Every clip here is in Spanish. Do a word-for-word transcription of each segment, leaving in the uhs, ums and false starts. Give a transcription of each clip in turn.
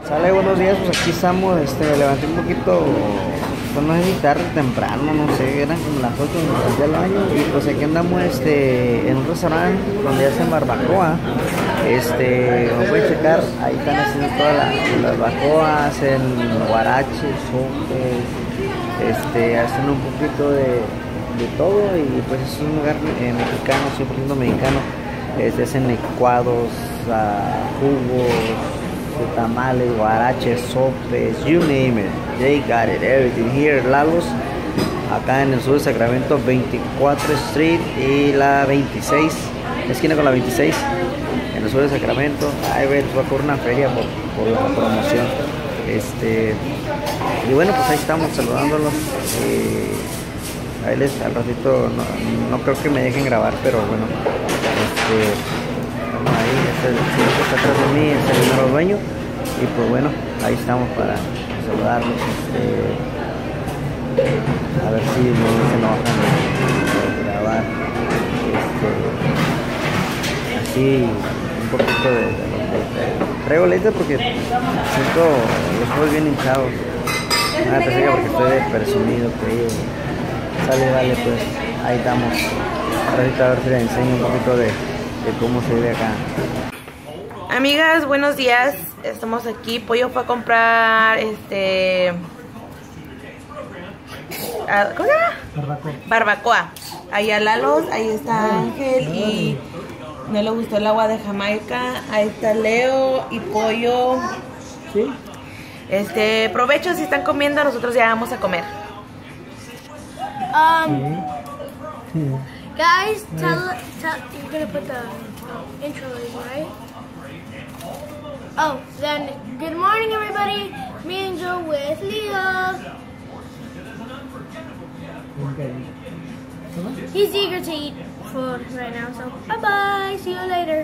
Sale, buenos días, pues aquí estamos, este, me levanté un poquito, pues no sé si tarde, temprano, no sé, eran como las ocho, me levanté al baño y pues aquí andamos, este, en un restaurante donde hacen barbacoa, este, como pueden checar, ahí están haciendo todas las, las barbacoas, hacen guaraches, sopes, este, hacen un poquito de, de todo y pues es un lugar eh, mexicano, cien por ciento mexicano, este, hacen licuados, uh, jugos, tamales, guaraches, sopes, you name it, they got it, everything here. Lalos, acá en el sur de Sacramento, veinticuatro Street y la veintiséis, esquina con la veintiséis, en el sur de Sacramento. Ahí ves, va a correr una feria por, por la promoción. Este, y bueno, pues ahí estamos saludándolos. Eh, ahí les, al ratito, no, no creo que me dejen grabar, pero bueno, este, ahí es el señor que está atrás de mí, es el número dueño y pues bueno, ahí estamos para saludarlos, este, a ver si no se enojan de grabar, este, así un poquito de, de, de, de traigo leite porque siento los ojos bien hinchados, nada te siga porque estoy de presumido, creído. Sale, vale, pues ahí estamos. Ahorita a ver si les enseño un poquito de de cómo se ve acá. Amigas, buenos días. Estamos aquí. Pollo fue a comprar este ¿cómo se llama? Barbacoa. Barbacoa. Ahí a Lalos, ahí está Ángel y no le gustó el agua de Jamaica. Ahí está Leo y Pollo. Sí. Este, provecho si están comiendo, nosotros ya vamos a comer. Um sí. Sí. Guys, tell, tell, you're gonna put the uh, intro in, right? Oh, then, good morning everybody, me and Joe with Leo. Okay. He's eager to eat food right now, so bye-bye, see you later.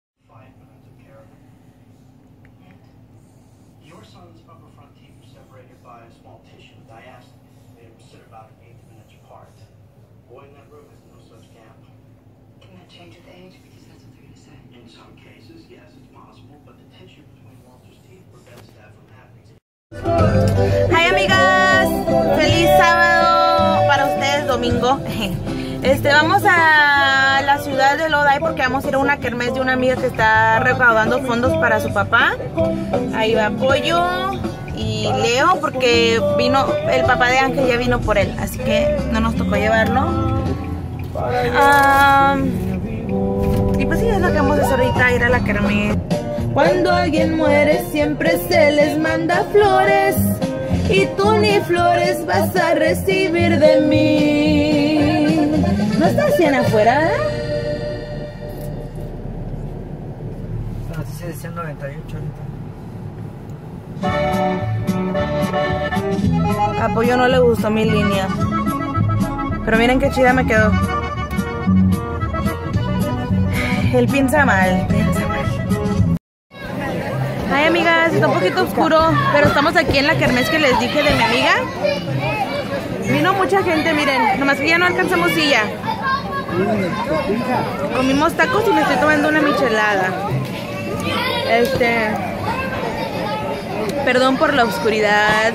Your son's upper front teeth were separated by a small tissue diastole. They sit about an eighth minutes apart. Boy in that room has no such gap. Can that change with age? Because that's what they're going to say. In some cases, yes, it's possible, but the tissue between Walter's teeth prevents that from happening. Hi amigas, feliz sábado para ustedes, domingo. Este, vamos a la ciudad de Lodi porque vamos a ir a una kermés de una amiga que está recaudando fondos para su papá. Ahí va Pollo y Leo porque vino, el papá de Ángel ya vino por él, así que no nos tocó llevarlo. Um, y pues sí, es lo que vamos a hacer ahorita, ir a la kermés. Cuando alguien muere siempre se les manda flores y tú ni flores vas a recibir de mí. ¿No está así en afuera? Así se decía noventa y ocho ahorita. A Pollo no le gustó mi línea, pero miren qué chida me quedó. Él piensa mal, piensa mal. Ay amigas, está un poquito oscuro, pero estamos aquí en la kermés que les dije de mi amiga. Vino mucha gente, miren, nomás que ya no alcanzamos silla. Comimos tacos y me estoy tomando una michelada. Este, perdón por la oscuridad.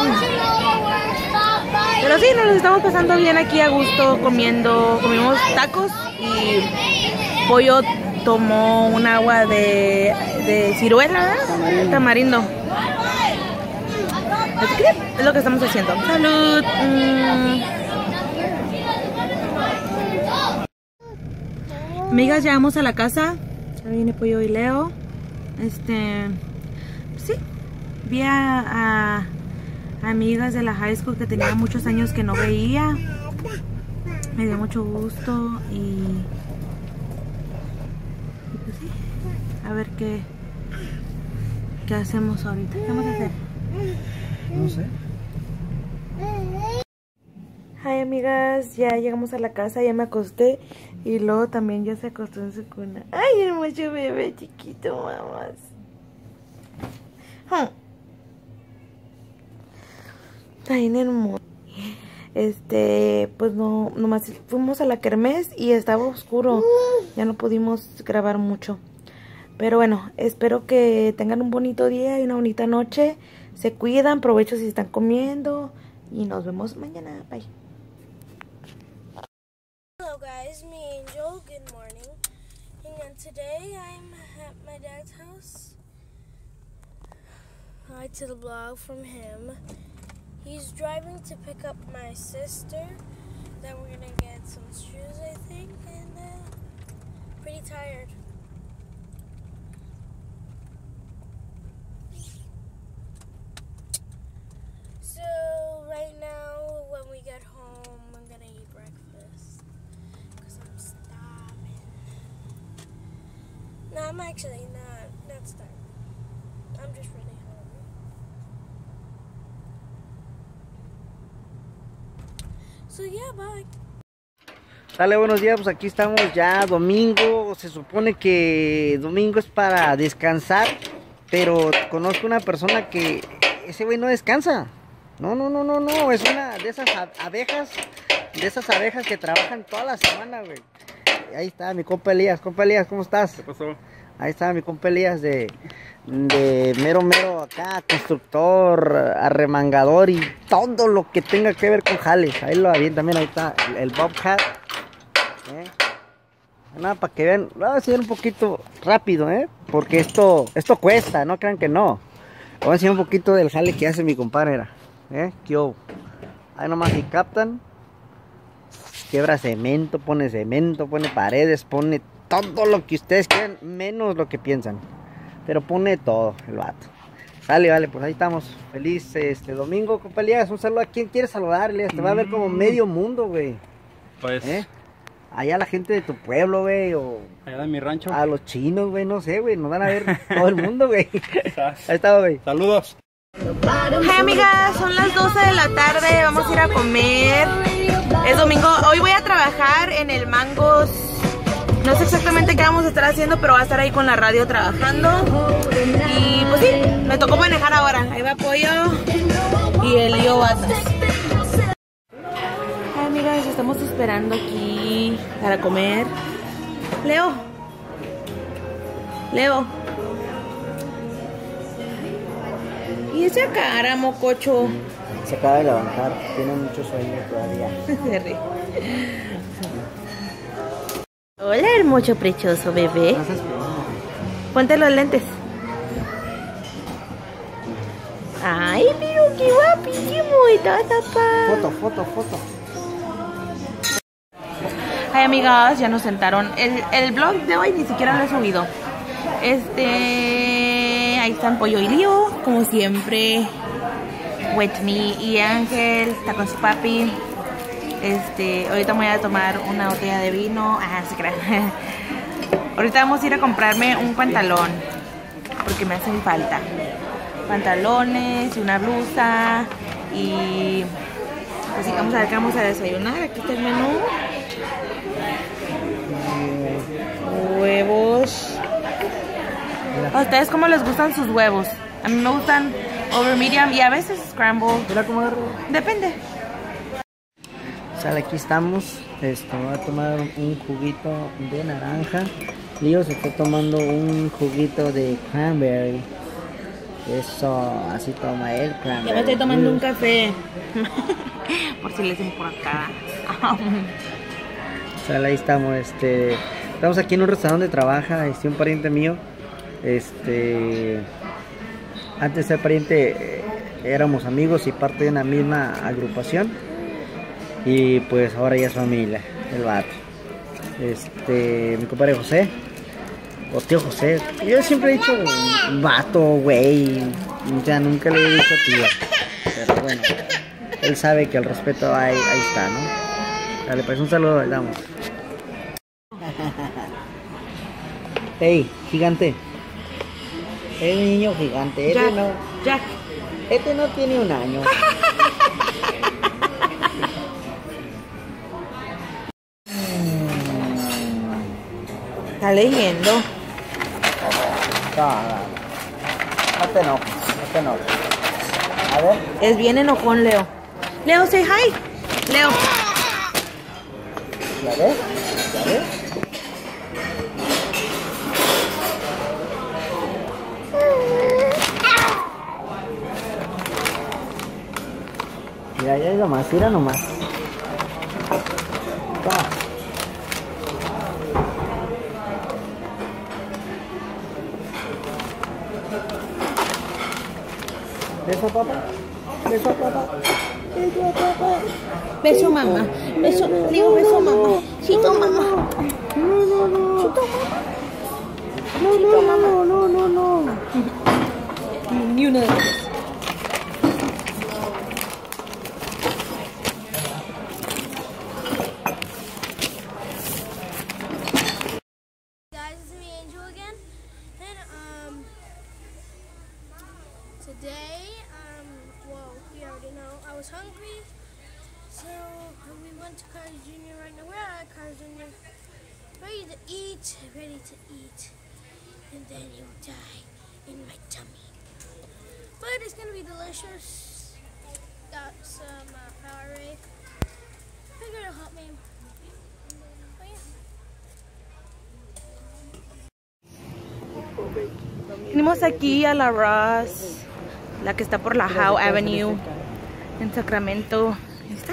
Pero sí, nos lo estamos pasando bien aquí a gusto, comiendo, comimos tacos y Pollo tomó un agua de, de ciruela, ¿verdad? Tamarindo. Tamarindo. Así que es lo que estamos haciendo. ¡Salud! Mm. Amigas, llegamos a la casa. Ya viene Pollo y Leo. Este, sí, vi a, a, a amigas de la high school que tenía muchos años que no veía. Me dio mucho gusto y a ver qué qué hacemos ahorita. ¿Qué vamos a hacer? No sé. Hi amigas, ya llegamos a la casa, ya me acosté y luego también ya se acostó en su cuna. Ay, hermoso bebé chiquito, mamás. Hmm. Ay, hermoso. Este, pues no, nomás fuimos a la kermés y estaba oscuro. Ya no pudimos grabar mucho. Pero bueno, espero que tengan un bonito día y una bonita noche. Se cuidan, provecho si están comiendo. Y nos vemos mañana. Bye. Hello guys, me Angel, good morning. And today I'm at my dad's house. Hi to the vlog from him. He's driving to pick up my sister. Then we're gonna get some shoes, I think, and uh, pretty tired. So right now, when we get home, I'm gonna eat breakfast because I'm starving. No, I'm actually not not starving. I'm just really hungry. So yeah, bye. Dale, buenos días, pues aquí estamos ya domingo. Se supone que domingo es para descansar, pero conozco una persona que ese güey no descansa. No, no, no, no, no, es una de esas abejas, de esas abejas que trabajan toda la semana, güey. Ahí está mi compa Elías. Compa Elías, ¿cómo estás? ¿Qué pasó? Ahí está mi compa Elías de, de mero mero acá, constructor, arremangador y todo lo que tenga que ver con jales. Ahí lo avienta, también ahí está el, el Bobcat. ¿Eh? Nada, para que vean, lo voy a enseñar un poquito rápido, ¿eh? Porque esto, esto cuesta, no crean que no. Voy a enseñar un poquito del jale que hace mi compadre. ¿Eh? Yo. Ahí nomás si captan. Quiebra cemento, pone cemento, pone paredes, pone todo lo que ustedes quieran, menos lo que piensan. Pero pone todo el vato. Sale, vale, pues ahí estamos. Feliz este domingo, compa Elías. Un saludo a quien quiere saludarle. Te va a ver como medio mundo, güey. Pues. ¿Eh? Allá la gente de tu pueblo, güey, o allá de mi rancho. a los chinos, güey, no sé, güey. Nos van a ver todo el mundo, güey. Ahí está, güey. Saludos. Hey amigas, son las doce de la tarde, vamos a ir a comer. Es domingo, hoy voy a trabajar en el Mangos. No sé exactamente qué vamos a estar haciendo, pero voy a estar ahí con la radio trabajando. Y pues sí, me tocó manejar ahora. Ahí va Pollo y el Lío Batas. Hey amigas, estamos esperando aquí para comer. Leo. Leo. Y esa cara, mococho. Se acaba de levantar, tiene mucho sueño todavía. Se ríe. Hola, hermoso, precioso bebé. Ponte los lentes. Ay, pero qué guapísimo está, papá. Foto, foto, foto. Ay, amigas, ya nos sentaron. El, el vlog de hoy ni siquiera lo he subido. Este... Ahí están Pollo y Lío, como siempre. With me y Ángel, está con su papi. Este, ahorita me voy a tomar una botella de vino. Ah, se crean. Ahorita vamos a ir a comprarme un pantalón, porque me hacen falta. Pantalones y una blusa. Y así que vamos a ver qué vamos a desayunar. Aquí está el menú. Huevos. ¿A ustedes cómo les gustan sus huevos? A mí me gustan over medium y a veces scramble. Mira cómo agarro. Depende. Sale, aquí estamos. Esto, voy a tomar un juguito de naranja. Lío se está tomando un juguito de cranberry. Eso, así toma el cranberry. Yo me estoy tomando un café. Por si les importa. Sale, ahí estamos. Este, estamos aquí en un restaurante donde trabaja este, un pariente mío. Este, antes de ser pariente eh, éramos amigos y parte de una misma agrupación. Y pues ahora ya es familia, el vato. Este, mi compadre José, o tío José. Yo siempre he dicho vato, güey. Ya nunca le he dicho tío. Pero bueno, él sabe que el respeto ahí, ahí está, ¿no? Dale, pues un saludo, le damos. Hey, gigante. Es un niño gigante. Este Jack, no, Jack. este no tiene un año. Está leyendo. No, no, no te enojes, no te enojes. A ver. Es bien enojón, Leo. Leo, say hi. Leo. ¿Ya ves? ¿Ya ves? Ya, ya, nomás, tira nomás. Toma. Beso, papá. Beso, papá. Beso, papá. Beso, mamá. Beso, Leo, beso, mamá. Chito, mamá. No, no, no. Chito, mamá. No, no, no, no, no, no. Ni una de ellas. Guys, it's me, Angel, again. And, um, today, um, well, you already know, I was hungry. So, um, we went to Carl's Junior right now. We're at Carl's Junior Ready to eat, ready to eat. And then you'll die in my tummy. But it's gonna be delicious. Got some uh, Powerade. Figured it'll help me. But yeah. Venimos aquí a la Ross, la que está por la Howe Avenue en Sacramento. Ahí está.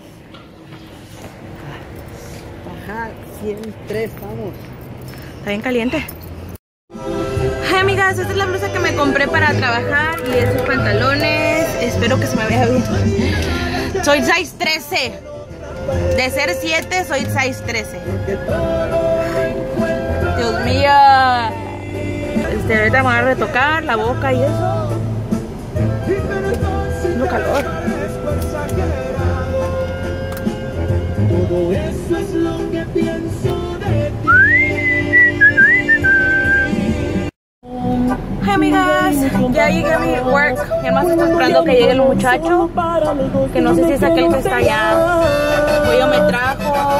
Ajá, ciento tres, vamos. Está bien caliente. Hi amigas, esta es la blusa que me compré para trabajar y esos pantalones. Espero que se me vea bien. Soy size trece. De ser siete, soy size trece. Dios mío. Este, ahorita me voy a retocar la boca y eso. Tengo calor. Todo eso es lo que pienso de ti. Hi amigas, ya llegué a mi work. Y además estoy esperando que llegue el muchacho, que no sé si es aquel que está allá. Pollo me trajo.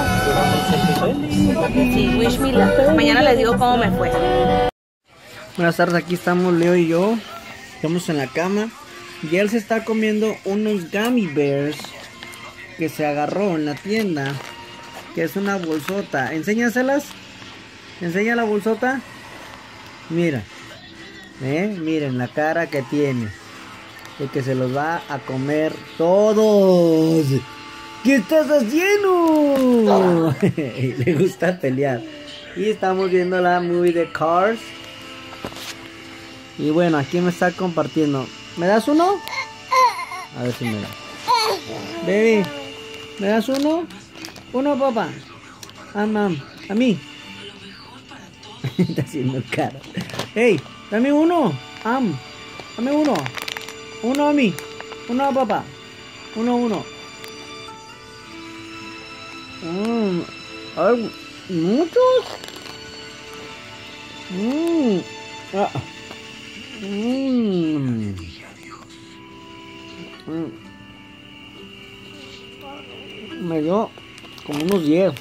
Sí, wish me luck. Mañana les digo cómo me fue. Buenas tardes, aquí estamos Leo y yo. Estamos en la cama. Y él se está comiendo unos gummy bears que se agarró en la tienda. Que es una bolsota. Enséñaselas. Enseña la bolsota. Mira. ¿Eh? Miren la cara que tiene. De que se los va a comer todos. ¿Qué estás haciendo? Le gusta pelear. Y estamos viendo la movie de Cars. Y bueno, aquí me está compartiendo. ¿Me das uno? A ver si me da. Baby, ¿me das uno? Uno, papá. Ah, mam. A mí. Está haciendo cara. Hey, dame uno. Am. Dame uno. Uno a mí. Uno a papá. Uno, uno. Mm. Ay, muchos. Mm. Ah. Mm. Mm. Me dio como unos diez.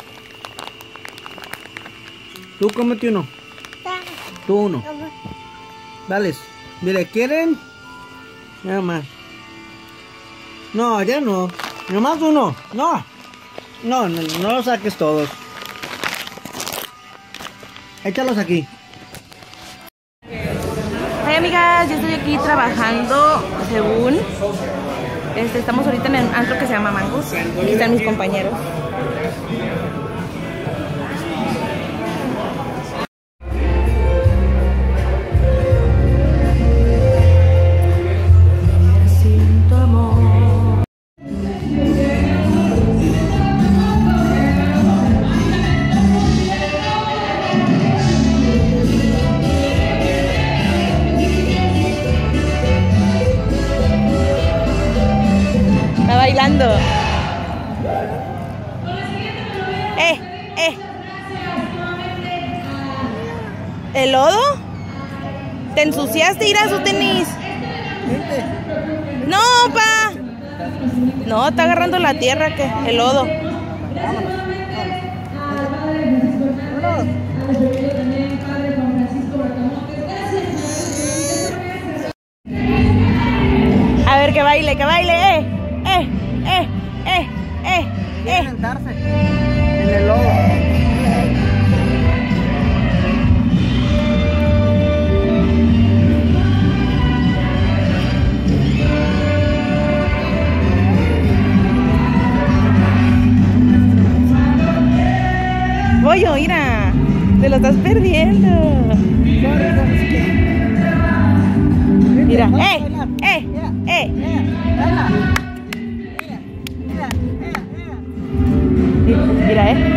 Tú cómete uno. Tú uno. Dale. Dile, ¿quieren? Nada más. No, ya no. Nada más uno. No. No, no, no los saques todos. Échalos aquí. Hey amigas, yo estoy aquí trabajando según. Este, estamos ahorita en el antro que se llama Mangos. Aquí están mis compañeros. Bailando. Eh, eh. ¿El lodo? ¿Te ensuciaste? Ir a su tenis. No, pa. No, está agarrando la tierra, que el lodo. A ver, que baile, que baile, eh. Eh, eh, eh, eh, eh. Sentarse en el lodo. Te lo estás perdiendo. Mira, ¡eh! ¡eh! ¡eh! Mira, eh.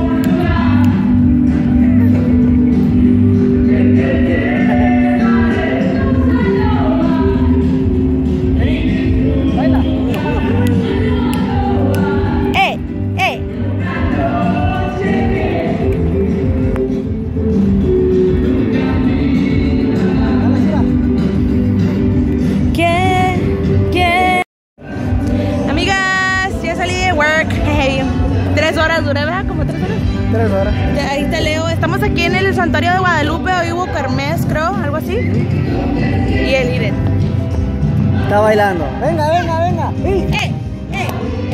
Tres horas duré, ¿verdad? Como tres horas. Tres horas. Ahí está Leo. Estamos aquí en el santuario de Guadalupe. Hoy hubo kermés, creo, algo así. Y el Iren está bailando. Venga, venga, venga. ¡Eh! ¡Eh! ¡Eh!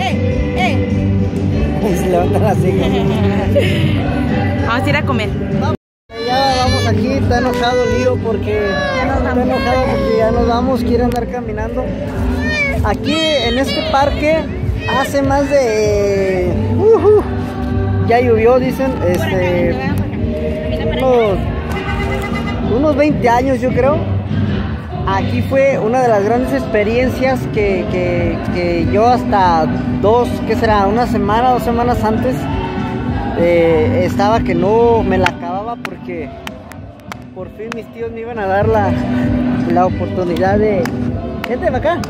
¡Eh! Y se levanta la ceja. Vamos a ir a comer. Ya vamos aquí. Está enojado Lío porque está enojado porque ya nos vamos. Quiere andar caminando. Aquí en este parque hace más de uh, ya llovió, dicen, este unos, unos veinte años, yo creo. Aquí fue una de las grandes experiencias que, que, que yo hasta dos, ¿qué será? Una semana, dos semanas antes eh, estaba que no me la acababa porque por fin mis tíos me iban a dar la, la oportunidad de... Gente, acá.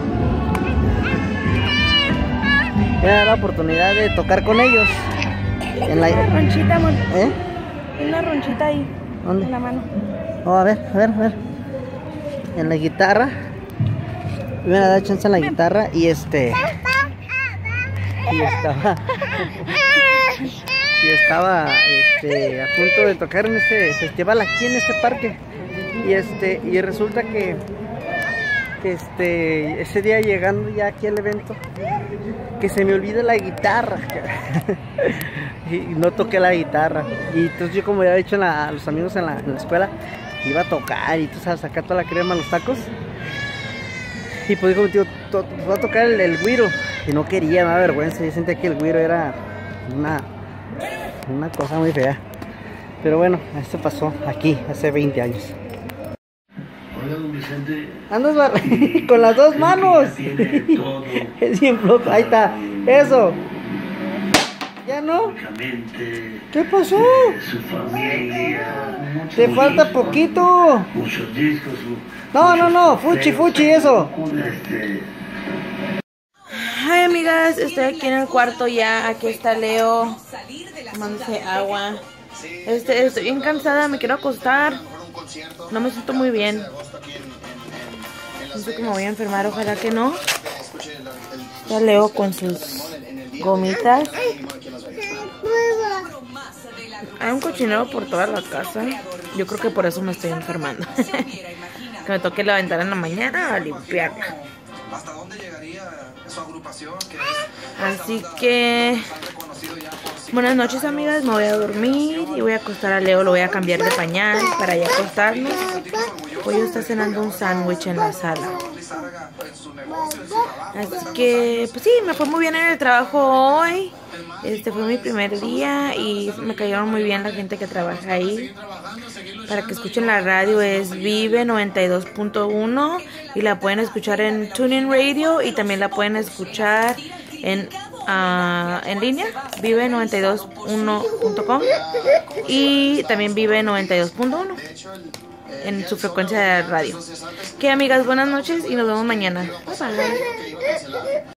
Me da la oportunidad de tocar con ellos. En la Una ronchita, amor. ¿Eh? Una ronchita ahí. ¿Dónde? En la mano. Oh, a ver, a ver, a ver. En la guitarra. Me van a dar chance en la guitarra y este. Y estaba. y estaba este, a punto de tocar en este festival aquí en este parque. Y este. Y resulta que. que este. Ese día llegando ya aquí al evento, que se me olvida la guitarra y no toqué la guitarra. Y entonces yo, como ya he dicho a, la, a los amigos en la, en la escuela, iba a tocar y tú sabes, sacar toda la crema a los tacos. Y pues dijo mi tío, to, voy a tocar el, el güiro. Y no quería, me da vergüenza. Yo sentía que el güiro era una, una cosa muy fea. Pero bueno, esto pasó aquí hace veinte años. Hola, don Vicente. Andas bar... con las dos manos. Tiene todo. Es bien flojo. Ahí está. Eso. ¿Ya no? ¿Qué pasó? Su familia. Te falta poquito. Muchos discos. No, no, no. Fuchi, fuchi, eso. Este... Ay, amigas, estoy aquí en el cuarto ya. Aquí está Leo tomándose agua. Este, estoy bien cansada, me quiero acostar. No me siento muy bien. No sé cómo voy a enfermar, ojalá que no. Ya Leo con sus gomitas. Hay un cochinero por toda la casa. Yo creo que por eso me estoy enfermando. Que me toque levantar en la mañana a limpiarla. ¿Hasta dónde llegaría su agrupación? Así que... buenas noches, amigas, me voy a dormir y voy a acostar a Leo, lo voy a cambiar de pañal para ya acostarnos. Hoy está cenando un sándwich en la sala. Así que, pues sí, me fue muy bien en el trabajo hoy. Este fue mi primer día y me cayeron muy bien la gente que trabaja ahí. Para que escuchen la radio es Vive noventa y dos punto uno y la pueden escuchar en TuneIn Radio y también la pueden escuchar en... Uh, en línea, vive noventa y dos punto uno punto com y también Vive noventa y dos punto uno en su frecuencia de radio. Que amigas, buenas noches y nos vemos mañana. Bye bye.